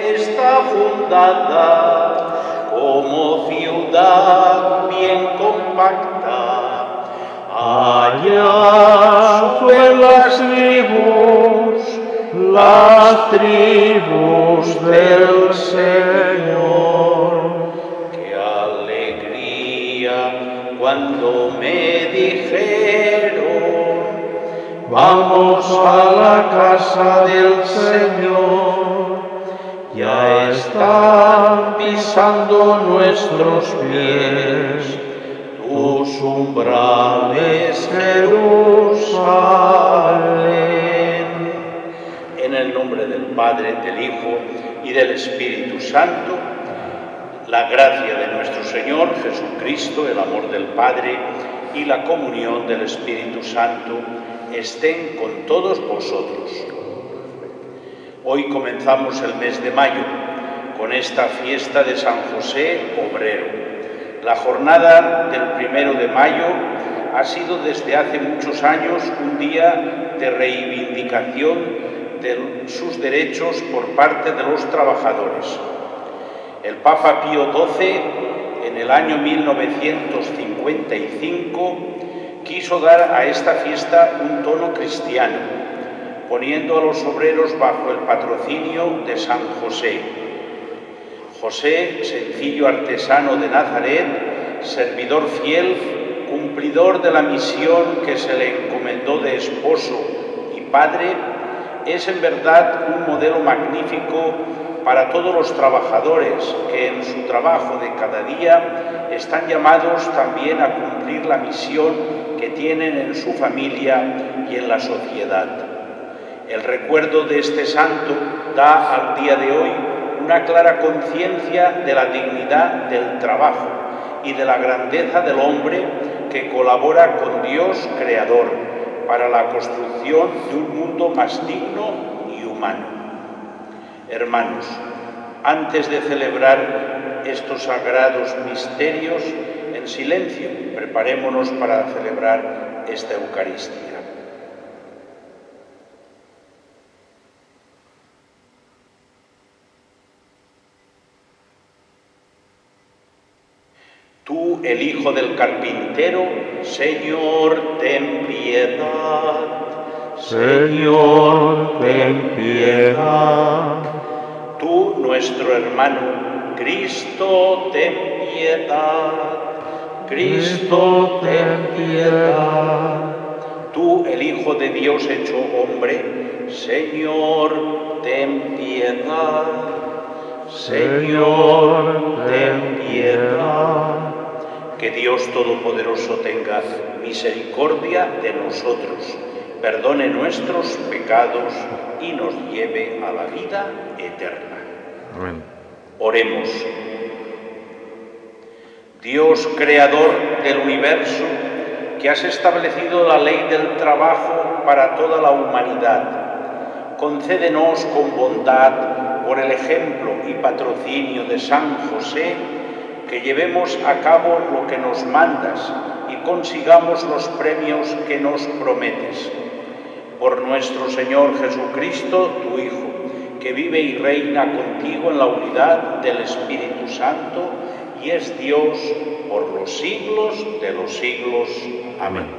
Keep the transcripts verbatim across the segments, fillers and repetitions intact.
está fundada como ciudad bien compacta. Allá suben las tribus, las tribus del Señor. Qué alegría cuando me dijeron: vamos a la casa del Señor. Ya están pisando nuestros pies tus umbrales, Jerusalén. En el nombre del Padre, del Hijo y del Espíritu Santo, la gracia de nuestro Señor Jesucristo, el amor del Padre y la comunión del Espíritu Santo estén con todos vosotros. Hoy comenzamos el mes de mayo con esta fiesta de San José Obrero. La jornada del primero de mayo ha sido desde hace muchos años un día de reivindicación de sus derechos por parte de los trabajadores. El Papa Pío doce, en el año mil novecientos cincuenta y cinco, quiso dar a esta fiesta un tono cristiano, poniendo a los obreros bajo el patrocinio de San José. José, sencillo artesano de Nazaret, servidor fiel, cumplidor de la misión que se le encomendó de esposo y padre, es en verdad un modelo magnífico para todos los trabajadores que en su trabajo de cada día están llamados también a cumplir la misión que tienen en su familia y en la sociedad. El recuerdo de este santo da al día de hoy una clara conciencia de la dignidad del trabajo y de la grandeza del hombre que colabora con Dios Creador para la construcción de un mundo más digno y humano. Hermanos, antes de celebrar estos sagrados misterios, en silencio, preparémonos para celebrar esta Eucaristía. Tú, el Hijo del Carpintero, Señor, ten piedad. Señor, ten piedad. Tú, nuestro hermano, Cristo, ten piedad. Cristo, ten piedad. Tú, el Hijo de Dios hecho hombre, Señor, ten piedad. Señor, ten piedad. Que Dios Todopoderoso tenga misericordia de nosotros, perdone nuestros pecados y nos lleve a la vida eterna. Amén. Oremos. Dios, creador del universo, que has establecido la ley del trabajo para toda la humanidad, concédenos con bondad, por el ejemplo y patrocinio de San José, que llevemos a cabo lo que nos mandas y consigamos los premios que nos prometes. Por nuestro Señor Jesucristo, tu Hijo, que vive y reina contigo en la unidad del Espíritu Santo y es Dios por los siglos de los siglos. Amén.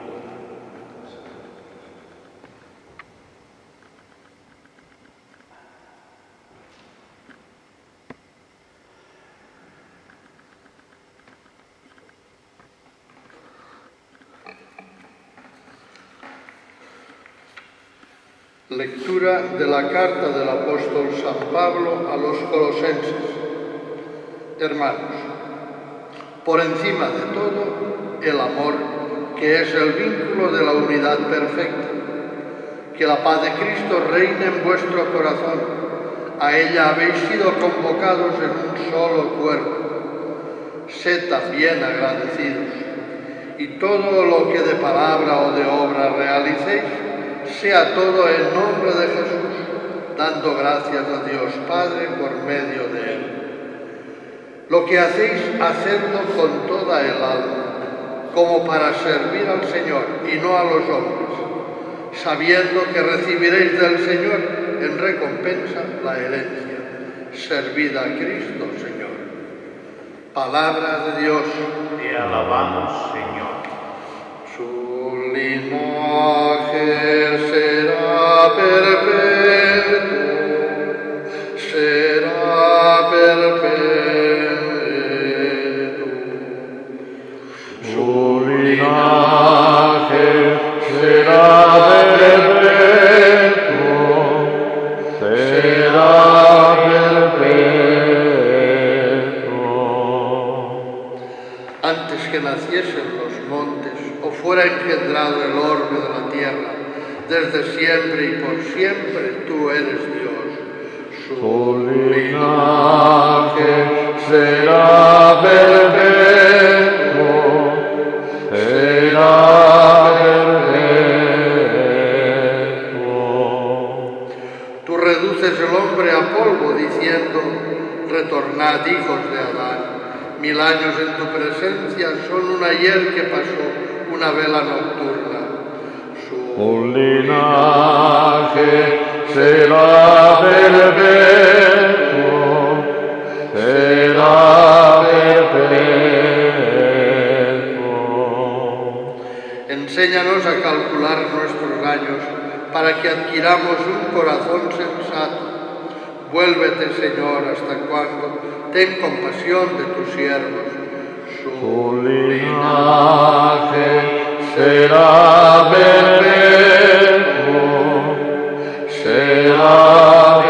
Lectura de la carta del apóstol San Pablo a los colosenses. Hermanos, por encima de todo, el amor, que es el vínculo de la unidad perfecta. Que la paz de Cristo reine en vuestro corazón. A ella habéis sido convocados en un solo cuerpo. Sed también agradecidos. Y todo lo que de palabra o de obra realicéis, sea todo en nombre de Jesús, dando gracias a Dios Padre por medio de Él. Lo que hacéis, hacedlo con toda el alma, como para servir al Señor y no a los hombres, sabiendo que recibiréis del Señor en recompensa la herencia, Servid a Cristo, Señor. Palabra de Dios. Te alabamos, Señor. Su linaje será perpetuo, será perpetuo. Su linaje será perpetuo, será perpetuo. Antes que naciesen los montes o fuera engendrado el orbe de la tierra, desde siempre y por siempre tú eres Dios. Su linaje será perpetuo, será perpetuo. Tú reduces el hombre a polvo diciendo, retornad hijos de Adán. Mil años en tu presencia son un ayer que pasó, una vela nocturna. Su linaje será perpetuo, será perpetuo. Enséñanos a calcular nuestros años para que adquiramos un corazón sensato. Vuélvete, Señor, ¿hasta cuándo? Ten compasión de tus siervos. Su linaje será perpetuo, será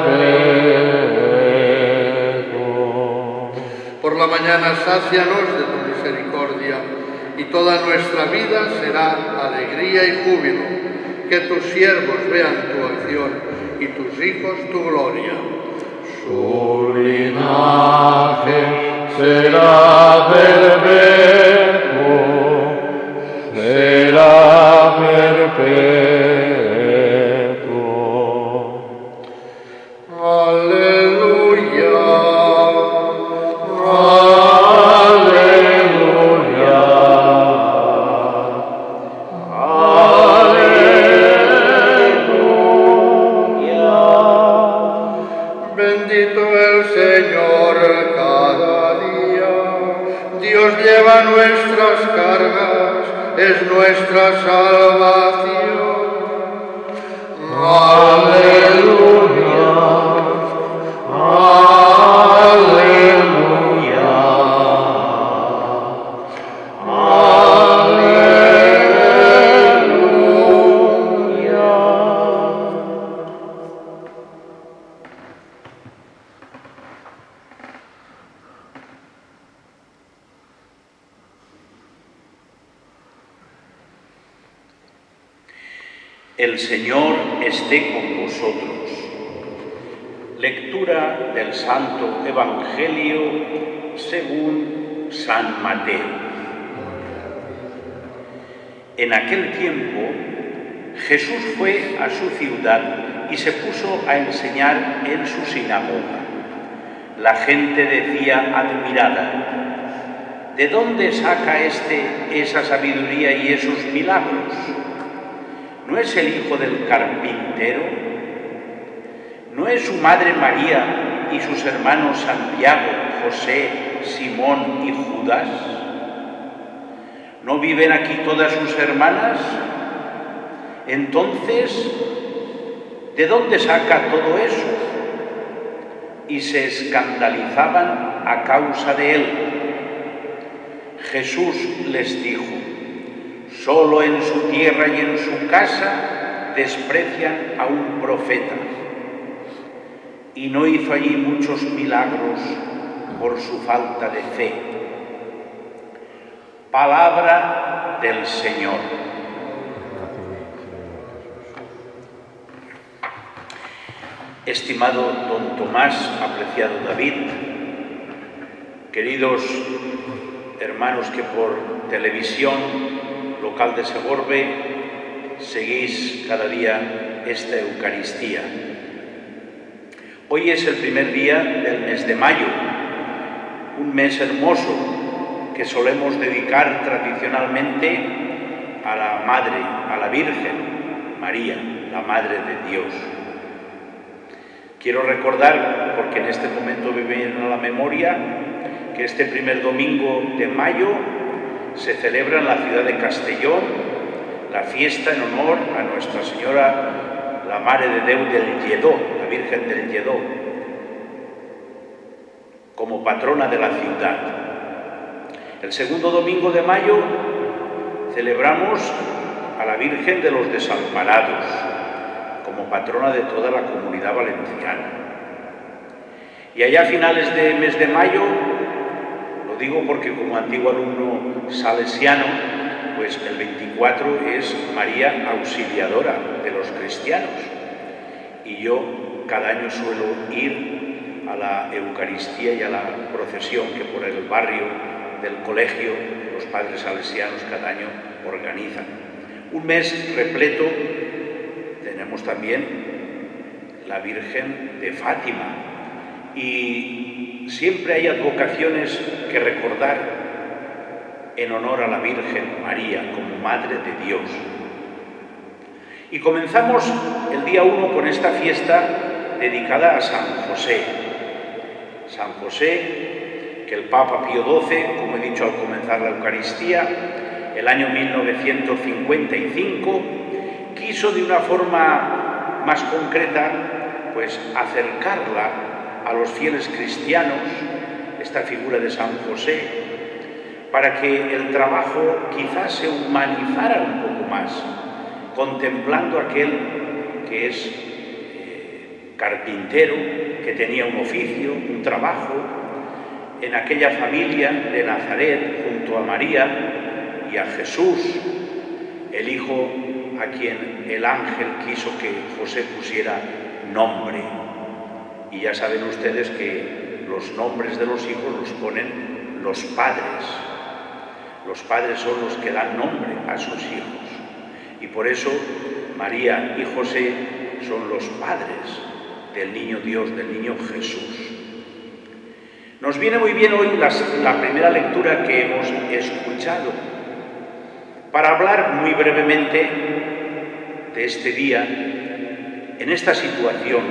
perpetuo. Por la mañana sácianos de tu misericordia, y toda nuestra vida será alegría y júbilo. Que tus siervos vean tu acción y tus hijos tu gloria. Su linaje será perpetuo, será perpetuo. Aleluya. Aleluya. Bendito el Señor cada día. Dios lleva nuestras cargas, es nuestra salvación. Aleluya. Aleluya. El Señor esté con vosotros. Lectura del Santo Evangelio según San Mateo. En aquel tiempo, Jesús fue a su ciudad y se puso a enseñar en su sinagoga. La gente decía admirada: ¿de dónde saca éste esa sabiduría y esos milagros? ¿No es el hijo del carpintero? ¿No es su madre María y sus hermanos Santiago, José, Simón y Judas? ¿No viven aquí todas sus hermanas? Entonces, ¿de dónde saca todo eso? Y se escandalizaban a causa de él. Jesús les dijo: solo en su tierra y en su casa desprecian a un profeta. Y no hizo allí muchos milagros por su falta de fe. Palabra del Señor. Estimado don Tomás, apreciado David, queridos hermanos que por televisión local de Segorbe seguís cada día esta Eucaristía. Hoy es el primer día del mes de mayo, un mes hermoso que solemos dedicar tradicionalmente a la Madre, a la Virgen María, la Madre de Dios. Quiero recordar, porque en este momento me viene a la memoria, que este primer domingo de mayo se celebra en la ciudad de Castellón la fiesta en honor a Nuestra Señora, la Mare de Déu del Lledó, la Virgen del Lledó, como patrona de la ciudad. El segundo domingo de mayo celebramos a la Virgen de los Desamparados, como patrona de toda la Comunidad Valenciana. Y allá a finales de mes de mayo, lo digo porque como antiguo alumno salesiano, pues el veinticuatro es María Auxiliadora de los cristianos. Y yo cada año suelo ir a la Eucaristía y a la procesión que por el barrio del colegio los padres salesianos cada año organizan. Un mes repleto. Tenemos también la Virgen de Fátima y siempre hay advocaciones que recordar en honor a la Virgen María como Madre de Dios. Y comenzamos el día uno con esta fiesta dedicada a San José. San José, que el Papa Pío doce, como he dicho al comenzar la Eucaristía, el año mil novecientos cincuenta y cinco, quiso de una forma más concreta, pues acercarla a los fieles cristianos, esta figura de San José, para que el trabajo quizás se humanizara un poco más, contemplando aquel que es eh, carpintero, que tenía un oficio, un trabajo, en aquella familia de Nazaret, junto a María y a Jesús, el Hijo a quien el ángel quiso que José pusiera nombre. Y ya saben ustedes que los nombres de los hijos los ponen los padres. Los padres son los que dan nombre a sus hijos. Y por eso María y José son los padres del niño Dios, del niño Jesús. Nos viene muy bien hoy las, la primera lectura que hemos escuchado para hablar muy brevemente de este día, en esta situación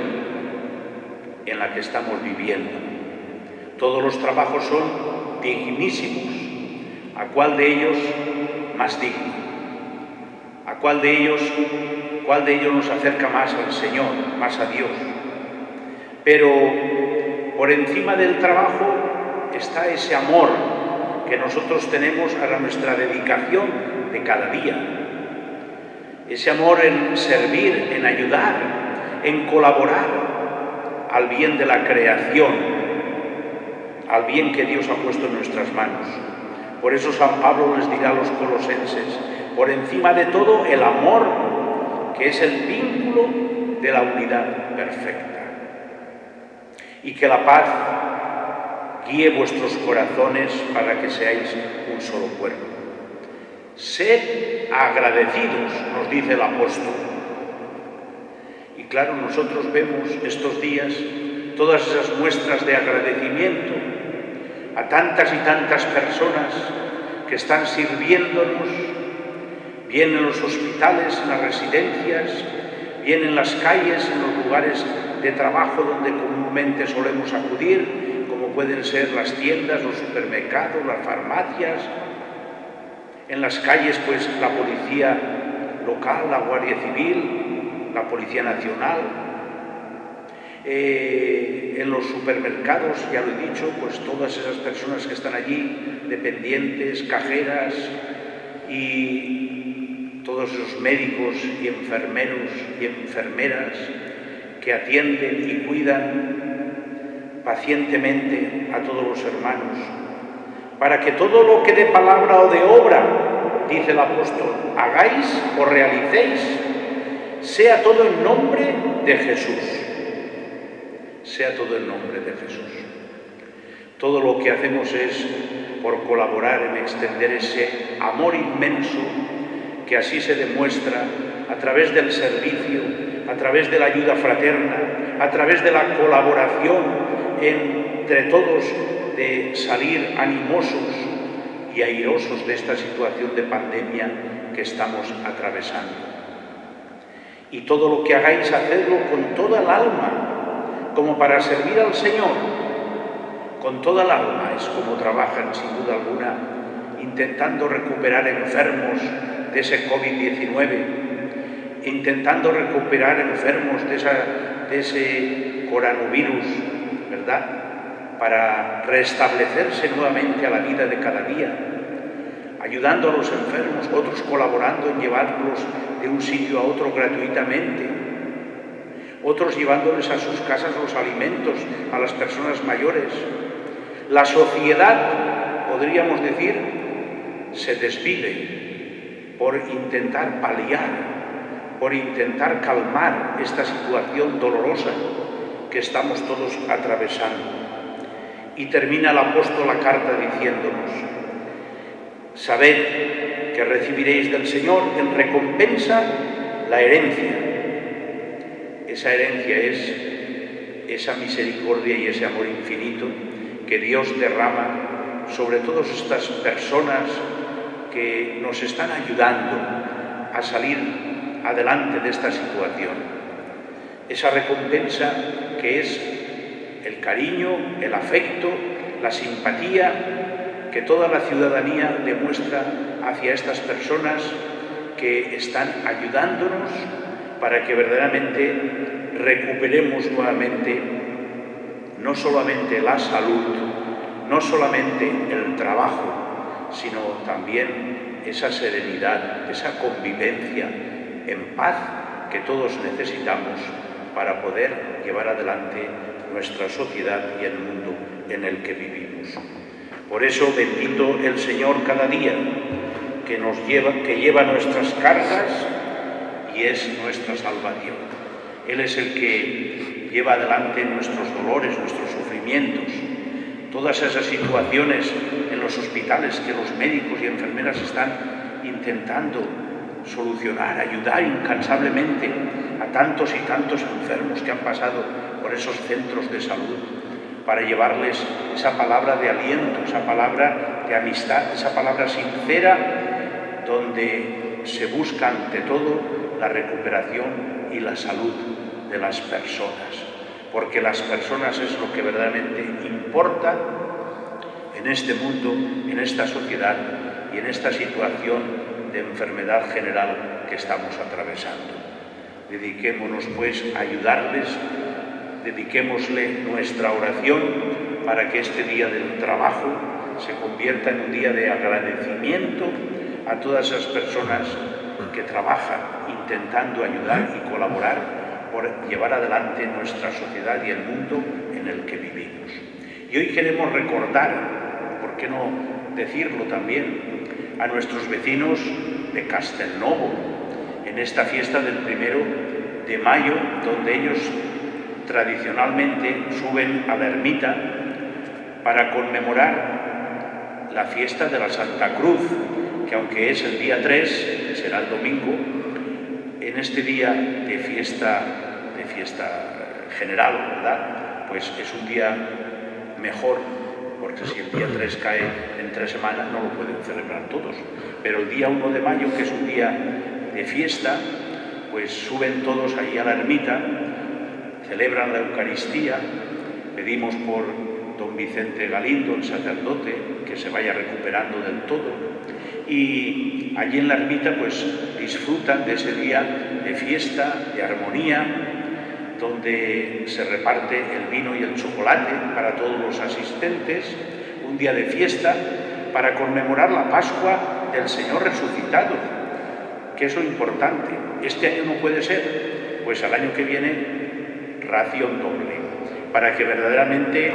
en la que estamos viviendo. Todos los trabajos son dignísimos. ¿A cuál de ellos más digno? ¿A cuál de ellos, cuál de ellos nos acerca más al Señor, más a Dios? Pero por encima del trabajo está ese amor que nosotros tenemos a nuestra dedicación de cada día. Ese amor en servir, en ayudar, en colaborar al bien de la creación, al bien que Dios ha puesto en nuestras manos. Por eso San Pablo les dirá a los colosenses, por encima de todo el amor, que es el vínculo de la unidad perfecta. Y que la paz guíe vuestros corazones para que seáis un solo cuerpo. Sed agradecidos, nos dice el apóstol. Y claro, nosotros vemos estos días todas esas muestras de agradecimiento a tantas y tantas personas que están sirviéndonos, bien en los hospitales, en las residencias, bien en las calles, en los lugares de trabajo donde comúnmente solemos acudir, como pueden ser las tiendas, los supermercados, las farmacias. En las calles, pues, la policía local, la Guardia Civil, la Policía Nacional. Eh, en los supermercados, ya lo he dicho, pues todas esas personas que están allí, dependientes, cajeras y todos esos médicos y enfermeros y enfermeras que atienden y cuidan pacientemente a todos los hermanos, para que todo lo que de palabra o de obra, dice el apóstol, hagáis o realicéis, sea todo en nombre de Jesús. Sea todo en nombre de Jesús. Todo lo que hacemos es por colaborar en extender ese amor inmenso que así se demuestra a través del servicio, a través de la ayuda fraterna, a través de la colaboración entre todos, de salir animosos y airosos de esta situación de pandemia que estamos atravesando. Y todo lo que hagáis, hacedlo con toda el alma, como para servir al Señor con toda el alma. Es como trabajan, sin duda alguna, intentando recuperar enfermos de ese COVID diecinueve, intentando recuperar enfermos de, esa, de ese coronavirus, ¿verdad?, para restablecerse nuevamente a la vida de cada día, ayudando a los enfermos, otros colaborando en llevarlos de un sitio a otro gratuitamente, otros llevándoles a sus casas los alimentos a las personas mayores. La sociedad, podríamos decir, se desvive por intentar paliar, por intentar calmar esta situación dolorosa que estamos todos atravesando. Y termina el apóstol la carta diciéndonos: sabed que recibiréis del Señor en recompensa la herencia. Esa herencia es esa misericordia y ese amor infinito que Dios derrama sobre todas estas personas que nos están ayudando a salir adelante de esta situación. Esa recompensa que es el cariño, el afecto, la simpatía que toda la ciudadanía demuestra hacia estas personas que están ayudándonos para que verdaderamente recuperemos nuevamente no solamente la salud, no solamente el trabajo, sino también esa serenidad, esa convivencia en paz que todos necesitamos para poder llevar adelante nuestra sociedad y el mundo en el que vivimos. Por eso bendito el Señor cada día que nos lleva, que lleva nuestras cargas y es nuestra salvación. Él es el que lleva adelante nuestros dolores, nuestros sufrimientos, todas esas situaciones en los hospitales que los médicos y enfermeras están intentando solucionar, ayudar incansablemente a tantos y tantos enfermos que han pasado por esos centros de salud, para llevarles esa palabra de aliento, esa palabra de amistad, esa palabra sincera, donde se busca ante todo la recuperación y la salud de las personas, porque las personas es lo que verdaderamente importa en este mundo, en esta sociedad y en esta situación de enfermedad general que estamos atravesando. Dediquémonos pues a ayudarles, dediquémosle nuestra oración para que este día del trabajo se convierta en un día de agradecimiento a todas esas personas que trabajan intentando ayudar y colaborar por llevar adelante nuestra sociedad y el mundo en el que vivimos. Y hoy queremos recordar, ¿por qué no decirlo también?, a nuestros vecinos de Castelnovo, en esta fiesta del primero de mayo, donde ellos tradicionalmente suben a la ermita para conmemorar la fiesta de la Santa Cruz, que aunque es el día tres, será el domingo, en este día de fiesta, de fiesta general, ¿verdad?, pues es un día mejor, porque si el día tres cae en tres semanas no lo pueden celebrar todos, pero el día uno de mayo, que es un día de fiesta, pues suben todos ahí a la ermita, celebran la Eucaristía, pedimos por don Vicente Galindo, el sacerdote, que se vaya recuperando del todo, y allí en la ermita pues disfrutan de ese día de fiesta, de armonía, donde se reparte el vino y el chocolate para todos los asistentes, un día de fiesta para conmemorar la Pascua del Señor resucitado, que es lo importante. Este año no puede ser, pues al año que viene ración doble, para que verdaderamente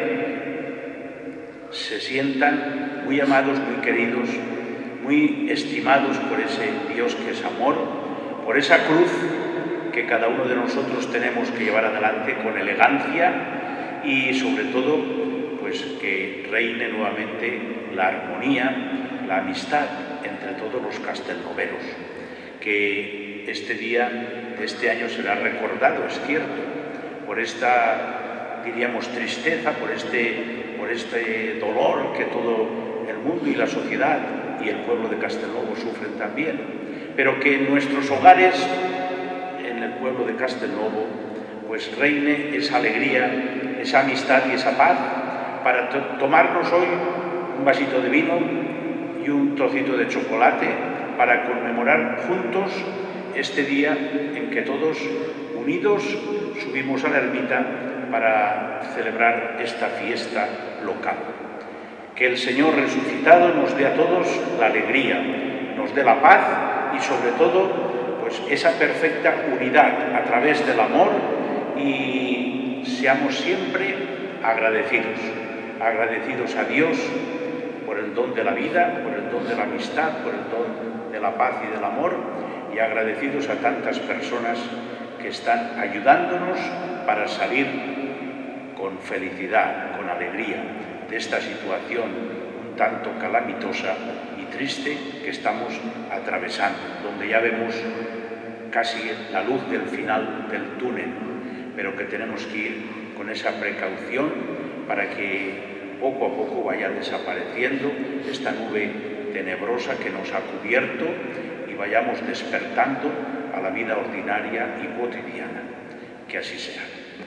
se sientan muy amados, muy queridos, muy estimados por ese Dios que es amor, por esa cruz que cada uno de nosotros tenemos que llevar adelante con elegancia y sobre todo pues que reine nuevamente la armonía, la amistad entre todos los castelnoveros, que este día de este año será recordado, es cierto, por esta, diríamos, tristeza, por este, por este dolor que todo el mundo y la sociedad y el pueblo de Castelnovo sufren también, pero que en nuestros hogares, en el pueblo de Castelnovo, pues reine esa alegría, esa amistad y esa paz, para to tomarnos hoy un vasito de vino y un trocito de chocolate para conmemorar juntos este día en que todos unidos subimos a la ermita para celebrar esta fiesta local. Que el Señor resucitado nos dé a todos la alegría, nos dé la paz y sobre todo pues esa perfecta unidad a través del amor, y seamos siempre agradecidos, agradecidos a Dios por el don de la vida, por el don de la amistad, por el don de la paz y del amor, y agradecidos a tantas personas que están ayudándonos para salir con felicidad, con alegría de esta situación un tanto calamitosa y triste que estamos atravesando, donde ya vemos casi la luz del final del túnel, pero que tenemos que ir con esa precaución para que poco a poco vaya desapareciendo esta nube tenebrosa que nos ha cubierto y vayamos despertando a la vida ordinaria y cotidiana. Que así sea.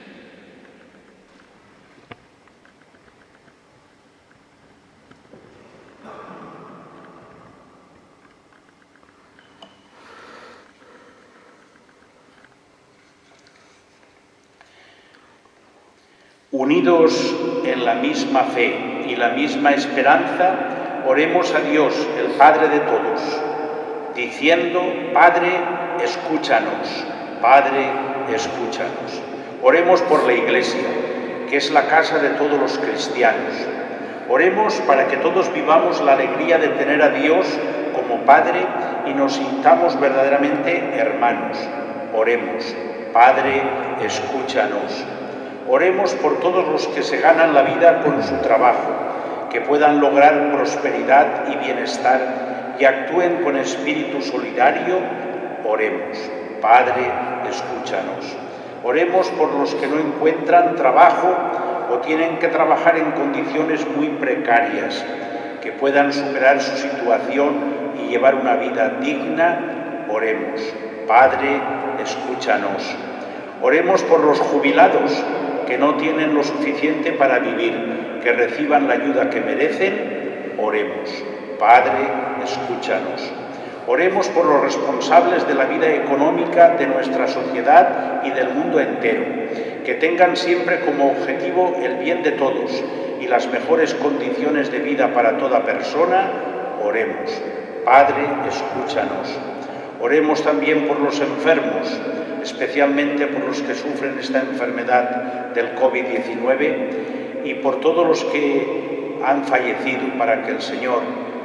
Unidos en la misma fe y la misma esperanza, oremos a Dios, el Padre de todos, diciendo: Padre, escúchanos, Padre, escúchanos. Oremos por la Iglesia, que es la casa de todos los cristianos. Oremos para que todos vivamos la alegría de tener a Dios como Padre y nos sintamos verdaderamente hermanos. Oremos: Padre, escúchanos. Oremos por todos los que se ganan la vida con su trabajo, que puedan lograr prosperidad y bienestar y actúen con espíritu solidario. Oremos: Padre, escúchanos. Oremos por los que no encuentran trabajo o tienen que trabajar en condiciones muy precarias, que puedan superar su situación y llevar una vida digna. Oremos: Padre, escúchanos. Oremos por los jubilados que no tienen lo suficiente para vivir, que reciban la ayuda que merecen. Oremos: Padre, escúchanos. Oremos por los responsables de la vida económica de nuestra sociedad y del mundo entero, que tengan siempre como objetivo el bien de todos y las mejores condiciones de vida para toda persona. Oremos: Padre, escúchanos. Oremos también por los enfermos, especialmente por los que sufren esta enfermedad del COVID diecinueve y por todos los que han fallecido, para que el Señor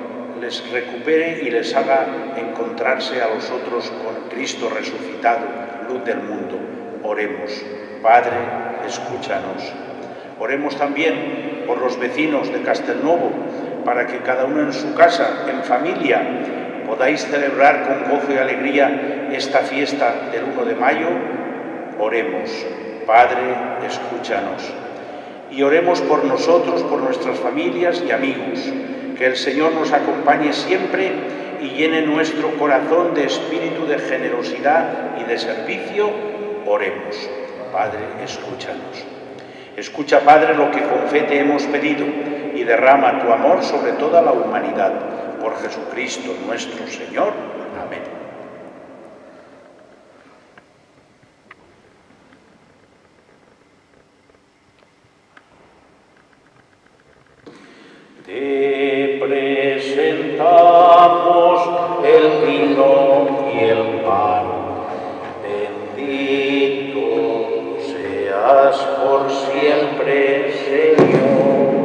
les recupere y les haga encontrarse a los otros con Cristo resucitado, luz del mundo. Oremos: Padre, escúchanos. Oremos también por los vecinos de Castelnuovo, para que cada uno en su casa, en familia, podáis celebrar con gozo y alegría esta fiesta del uno de mayo. Oremos: Padre, escúchanos. Y oremos por nosotros, por nuestras familias y amigos, que el Señor nos acompañe siempre y llene nuestro corazón de espíritu de generosidad y de servicio. Oremos: Padre, escúchanos. Escucha, Padre, lo que con fe te hemos pedido y derrama tu amor sobre toda la humanidad. Por Jesucristo nuestro Señor. Amén. Te presentamos el vino y el pan. Bendito seas por siempre, Señor.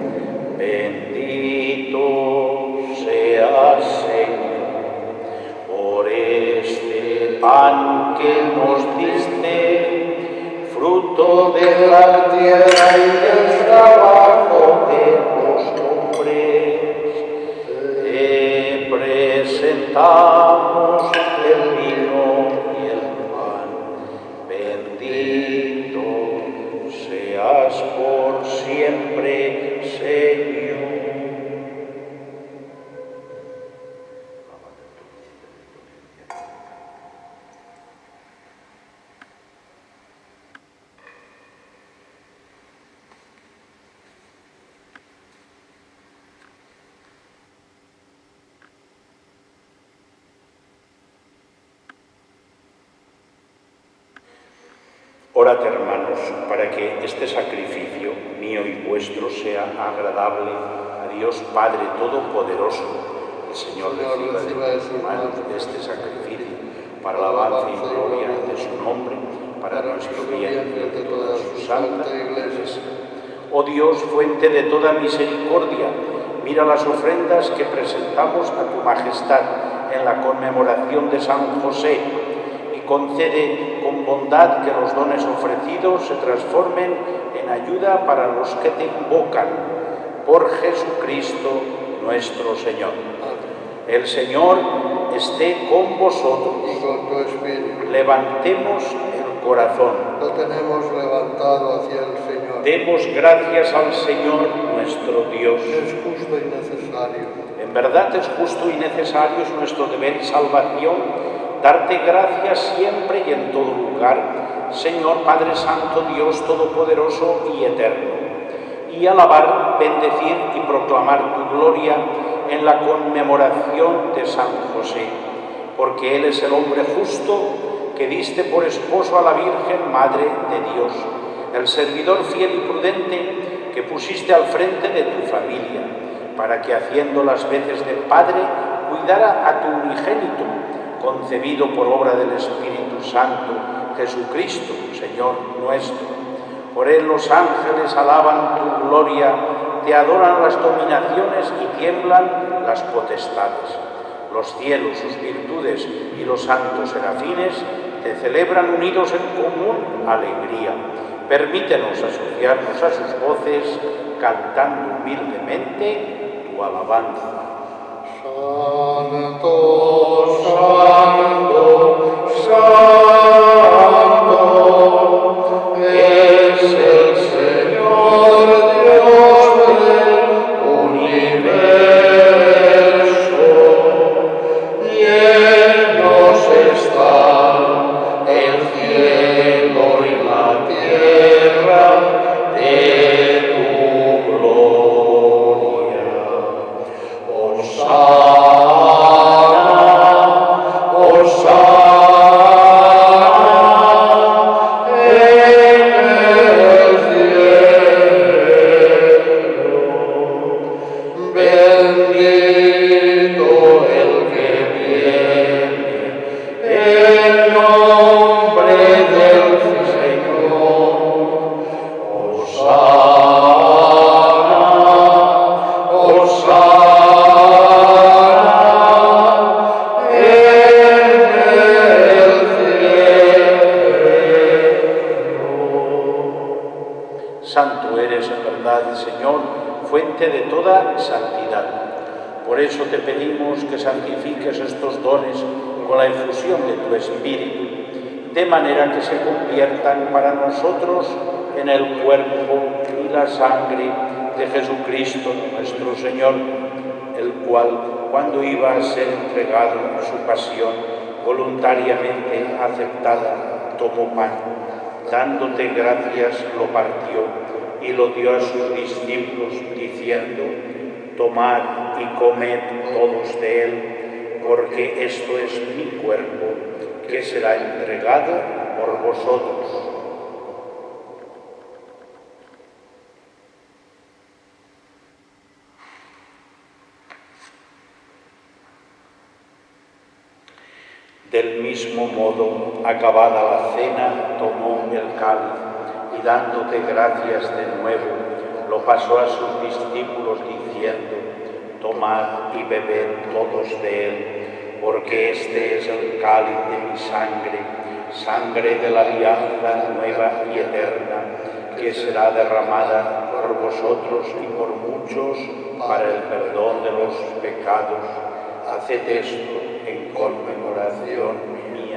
Bendito seas, Señor, por este pan que nos diste, fruto de la tierra y del trabajo de los hombres. Te presentamos el vino y el pan. Bendito seas por siempre, Señor. Orad, hermanos, para que este sacrificio mío y vuestro sea agradable a Dios Padre Todopoderoso. El Señor reciba de sus manos este sacrificio para la alabanza y gloria de su nombre, para nuestro bien y el de toda su santa Iglesia. Oh Dios, fuente de toda misericordia, mira las ofrendas que presentamos a tu majestad en la conmemoración de San José y concede con bondad que los dones ofrecidos se transformen en ayuda para los que te invocan. Por Jesucristo nuestro Señor. El Señor esté con vosotros. Y con tu espíritu. Levantemos el corazón. Lo tenemos levantado hacia el Señor. Demos gracias al Señor nuestro Dios. Es justo y necesario. En verdad es justo y necesario, es nuestro deber y salvación, darte gracias siempre y en todo lugar, Señor Padre Santo, Dios Todopoderoso y Eterno, y alabar, bendecir y proclamar tu gloria en la conmemoración de San José, porque Él es el hombre justo que diste por esposo a la Virgen Madre de Dios, el servidor fiel y prudente que pusiste al frente de tu familia, para que haciendo las veces de Padre cuidara a tu unigénito, concebido por obra del Espíritu Santo, Jesucristo, Señor nuestro. Por Él los ángeles alaban tu gloria, te adoran las dominaciones y tiemblan las potestades. Los cielos, sus virtudes y los santos serafines te celebran unidos en común alegría. Permítenos asociarnos a sus voces, cantando humildemente tu alabanza. Santo, santo, santo, es el Señor Dios del universo. Llenos están el cielo y la tierra de tu gloria. Hosana, hosana en el cielo. Bendito el que viene en nombre del Señor. Hosana, hosana en el cielo. Santo eres en verdad, Señor, fuente de toda santidad. Por eso te pedimos que santifiques estos dones con la infusión de tu Espíritu, de manera que se conviertan para nosotros en el cuerpo y la sangre de Jesucristo nuestro Señor, el cual, cuando iba a ser entregado en su pasión voluntariamente aceptada, tomó pan, dándote gracias, lo partió y lo dio a sus discípulos, diciendo: tomad y comed todos de él, porque esto es mi cuerpo, que será entregado por vosotros. Del mismo modo, acabada la cena, tomó el cáliz y dándote gracias de nuevo, lo pasó a sus discípulos diciendo: tomad y bebed todos de él, porque este es el cáliz de mi sangre, sangre de la alianza nueva y eterna, que será derramada por vosotros y por muchos para el perdón de los pecados. Haced esto en conmemoración mía.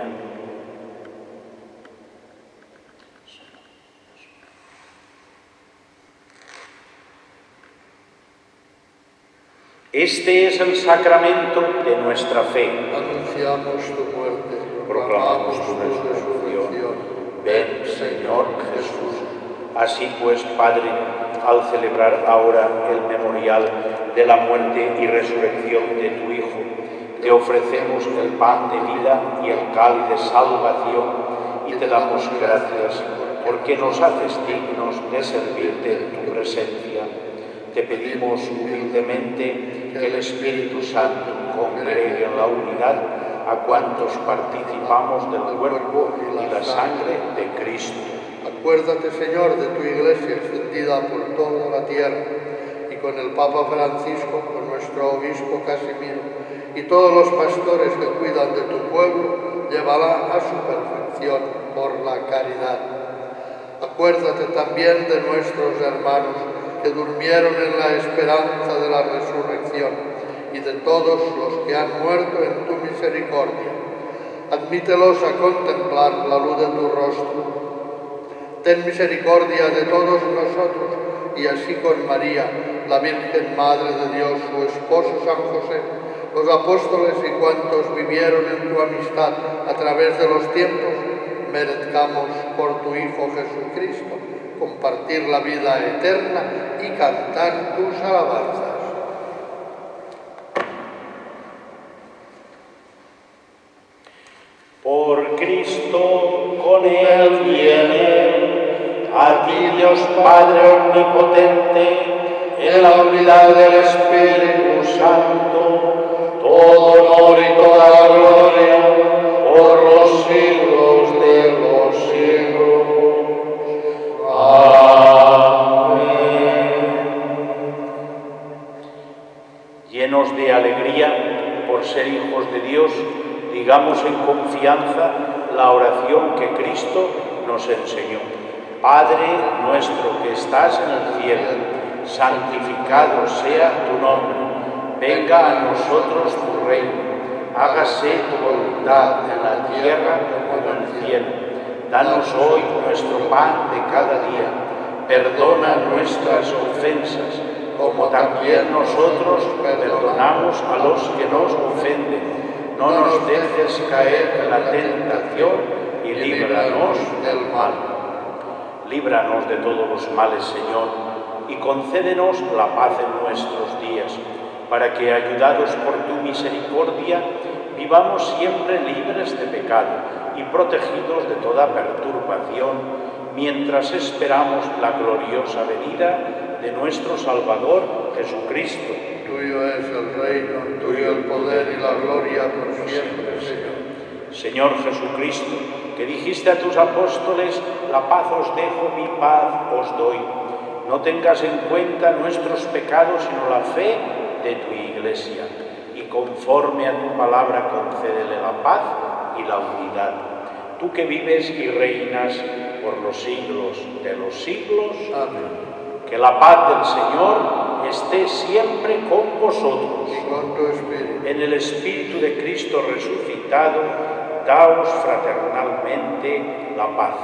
Este es el sacramento de nuestra fe. Anunciamos tu muerte, Proclamamos tu resurrección. Ven, Señor Jesús. Así pues, Padre, al celebrar ahora el memorial de la muerte y resurrección de tu Hijo, te ofrecemos el pan de vida y el cáliz de salvación y te damos gracias porque nos haces dignos de servirte en tu presencia. Te pedimos humildemente que el Espíritu Santo congregue en la unidad a cuantos participamos del cuerpo y la sangre de Cristo. Acuérdate, Señor, de tu Iglesia extendida por toda la tierra, y con el Papa Francisco, con nuestro obispo Casimiro, y todos los pastores que cuidan de tu pueblo, llévala a su perfección por la caridad. Acuérdate también de nuestros hermanos que durmieron en la esperanza de la resurrección, y de todos los que han muerto en tu misericordia. Admítelos a contemplar la luz de tu rostro. Ten misericordia de todos nosotros, y así con María, la Virgen Madre de Dios, su esposo San José, los apóstoles y cuantos vivieron en tu amistad a través de los tiempos, merezcamos por tu Hijo Jesucristo compartir la vida eterna y cantar tus alabanzas. Por Cristo, con Él y en Él, a ti Dios Padre Omnipotente, en la unidad del Espíritu Santo, todo honor y toda gloria por los siglos de los siglos. Amén. Llenos de alegría por ser hijos de Dios, digamos en confianza la oración que Cristo nos enseñó. Padre nuestro que estás en el cielo, santificado sea tu nombre. Venga a nosotros tu reino. Hágase tu voluntad en la tierra como en el cielo. Danos hoy nuestro pan de cada día. Perdona nuestras ofensas, como también nosotros perdonamos a los que nos ofenden. No nos dejes caer en la tentación y líbranos del mal. Líbranos de todos los males, Señor, y concédenos la paz en nuestros días, para que, ayudados por tu misericordia, vivamos siempre libres de pecado y protegidos de toda perturbación, mientras esperamos la gloriosa venida de nuestro Salvador Jesucristo. Tuyo es el reino, tuyo el poder y la gloria por siempre, Señor. Señor Jesucristo, que dijiste a tus apóstoles, la paz os dejo, mi paz os doy. No tengas en cuenta nuestros pecados, sino la fe de tu Iglesia, y conforme a tu palabra concédele la paz y la unidad. Tú que vives y reinas por los siglos de los siglos. Amén. Que la paz del Señor esté siempre con vosotros. Y con tu espíritu. En el Espíritu de Cristo resucitado, daos fraternalmente la paz.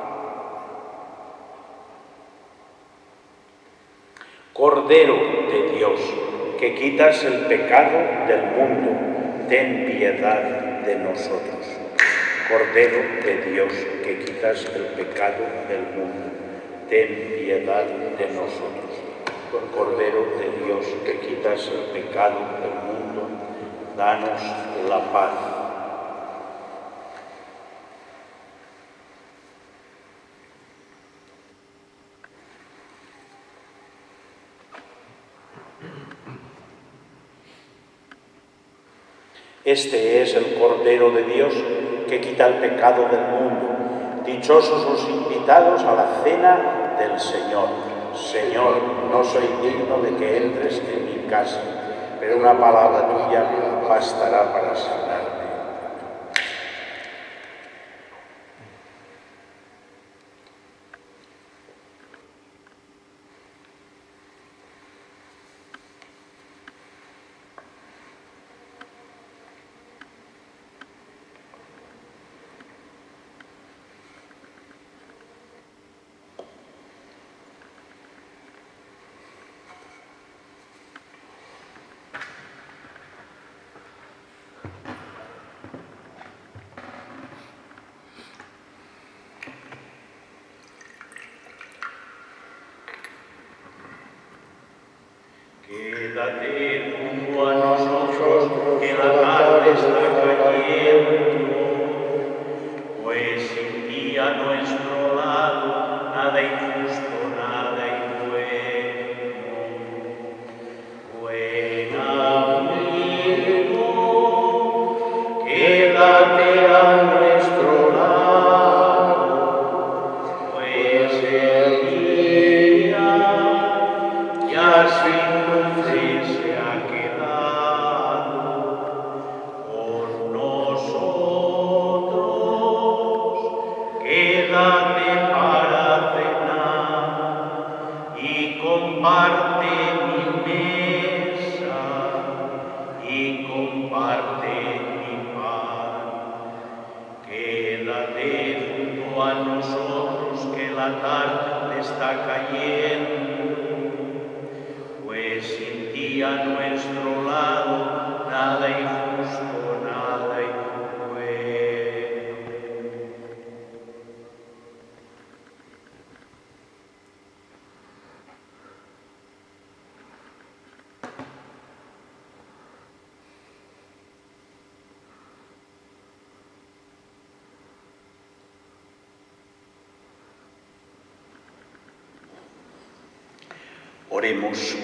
Cordero de Dios, que quitas el pecado del mundo, ten piedad de nosotros. Cordero de Dios, que quitas el pecado del mundo, ten piedad de nosotros. Cordero de Dios, que quitas el pecado del mundo, danos la paz. Este es el Cordero de Dios que quita el pecado del mundo. Dichosos los invitados a la cena del Señor. Señor, no soy digno de que entres en mi casa, pero una palabra tuya bastará para sanarme. Quédate junto a nosotros, que la tarde está cayendo, pues sin ti a nuestro lado comparte mi mesa y comparte mi pan. Quédate junto a nosotros que la tarde está cayendo, pues sin ti a nuestro lado nada injusto, nada injusto. Oremos.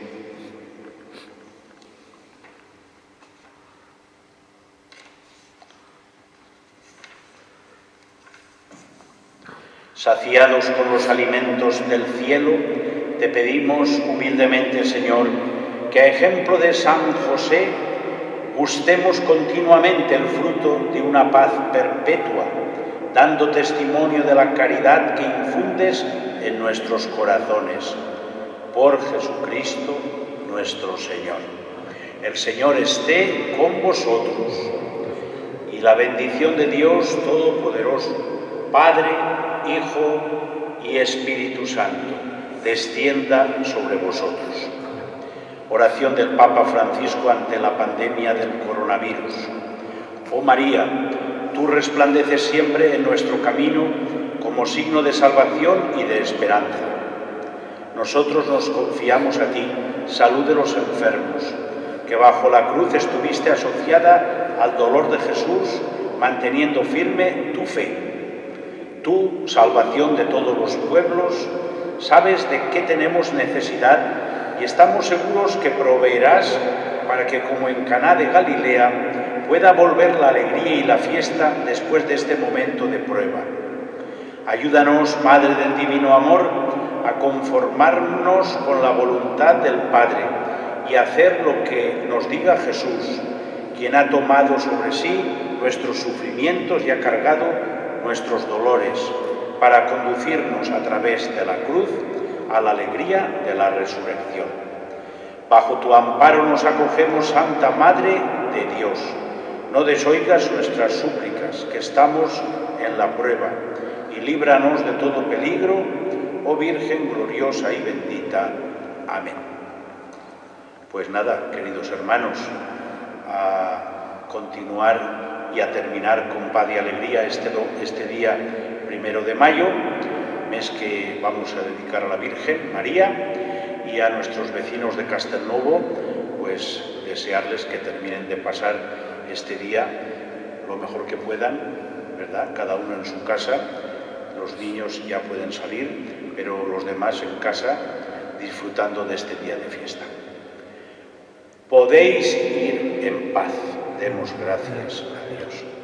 Saciados con los alimentos del cielo, te pedimos humildemente, Señor, que a ejemplo de San José gustemos continuamente el fruto de una paz perpetua, dando testimonio de la caridad que infundes en nuestros corazones. Por Jesucristo nuestro Señor. El Señor esté con vosotros, y la bendición de Dios Todopoderoso, Padre, Hijo y Espíritu Santo, descienda sobre vosotros. Oración del Papa Francisco ante la pandemia del coronavirus. Oh María, tú resplandeces siempre en nuestro camino como signo de salvación y de esperanza. Nosotros nos confiamos a ti, salud de los enfermos, que bajo la cruz estuviste asociada al dolor de Jesús, manteniendo firme tu fe. Tú, salvación de todos los pueblos, sabes de qué tenemos necesidad y estamos seguros que proveerás para que, como en Caná de Galilea, pueda volver la alegría y la fiesta después de este momento de prueba. Ayúdanos, Madre del Divino Amor, a conformarnos con la voluntad del Padre y hacer lo que nos diga Jesús, quien ha tomado sobre sí nuestros sufrimientos y ha cargado nuestros dolores, para conducirnos a través de la cruz a la alegría de la resurrección. Bajo tu amparo nos acogemos, Santa Madre de Dios. No desoigas nuestras súplicas, que estamos en la prueba, y líbranos de todo peligro, oh Virgen gloriosa y bendita. Amén. Pues nada, queridos hermanos, a continuar y a terminar con paz y alegría este, este día primero de mayo, mes que vamos a dedicar a la Virgen María, y a nuestros vecinos de Castelnuovo, pues desearles que terminen de pasar este día lo mejor que puedan, ¿verdad? Cada uno en su casa. Los niños ya pueden salir, pero los demás en casa disfrutando de este día de fiesta. Podéis ir en paz. Demos gracias a Dios.